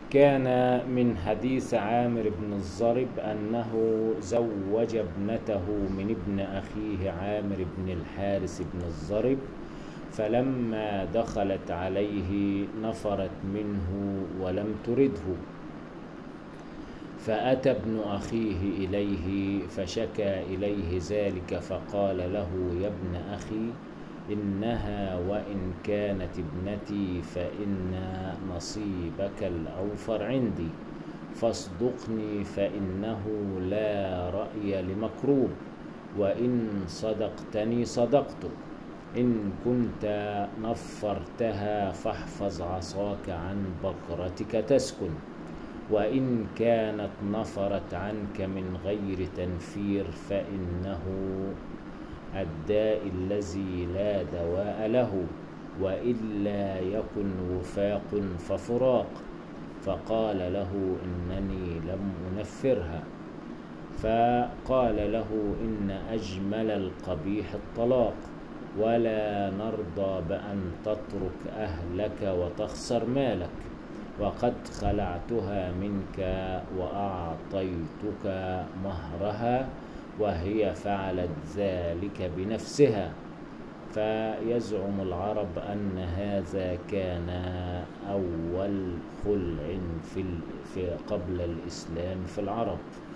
كان من حديث عامر بن الضرب أنه زوج ابنته من ابن أخيه عامر بن الحارث بن الضرب، فلما دخلت عليه نفرت منه ولم ترده، فأتى ابن أخيه إليه فشكى إليه ذلك، فقال له: يا ابن أخي، إنها وإن كانت ابنتي فإن نصيبك الأوفر عندي، فاصدقني فإنه لا رأي لمكروب، وإن صدقتني صدقتك، إن كنت نفرتها فاحفظ عصاك عن بقرتك تسكن، وإن كانت نفرت عنك من غير تنفير فإنه الداء الذي لا دواء له، وإلا يكن وفاق ففراق. فقال له: إنني لم أنفرها. فقال له: إن أجمل القبيح الطلاق، ولا نرضى بأن تترك أهلك وتخسر مالك، وقد خلعتها منك وأعطيتك مهرها، وهي فعلت ذلك بنفسها. فيزعم العرب أن هذا كان أول خلع في قبل الإسلام في العرب.